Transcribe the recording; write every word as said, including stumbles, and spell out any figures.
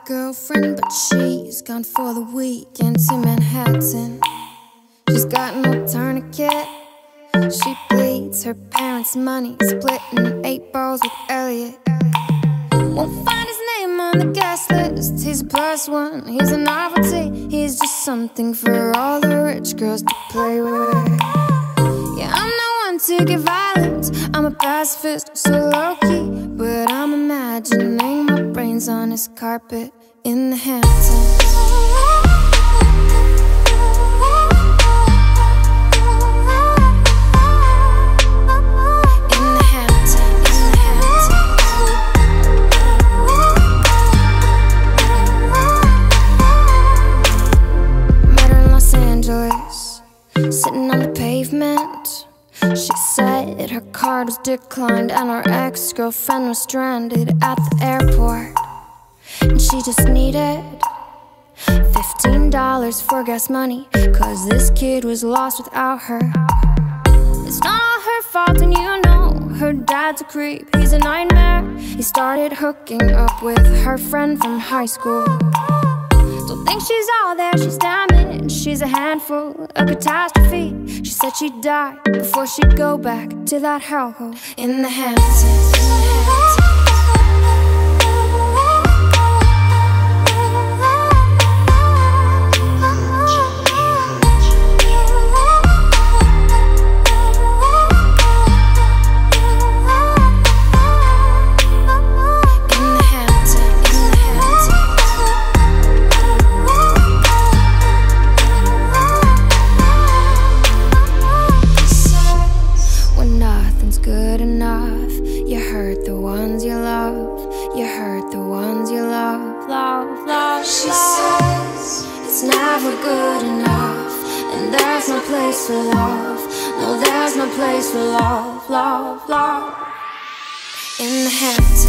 ex-girlfriend, but she's gone for the weekend to Manhattan. She's got no tourniquet. She bleeds her parents' money, splitting eight balls with Elliot. Won't find his name on the guest list. He's a plus one, he's a novelty. He's just something for all the rich girls to play with. Yeah, I'm not one to get violent, I'm a pacifist, so low-key. But I'm imagining my brains on his carpet in the Hamptons. Sitting on the pavement, she said her card was declined and her ex-girlfriend was stranded at the airport. And she just needed fifteen dollars for gas money, cause this kid was lost without her. It's not all her fault, and you know her dad's a creep, he's a nightmare. He started hooking up with her friend from high school. Don't think she's all there, she's damaged. She's a handful, a catastrophe. She said she'd die before she'd go back to that hellhole in the Hamptons. Good enough. You hurt the ones you love. You hurt the ones you love. Love, love, she love. Says it's never good enough, and there's no place for love. No, there's no place for love, love, love in the Hamptons.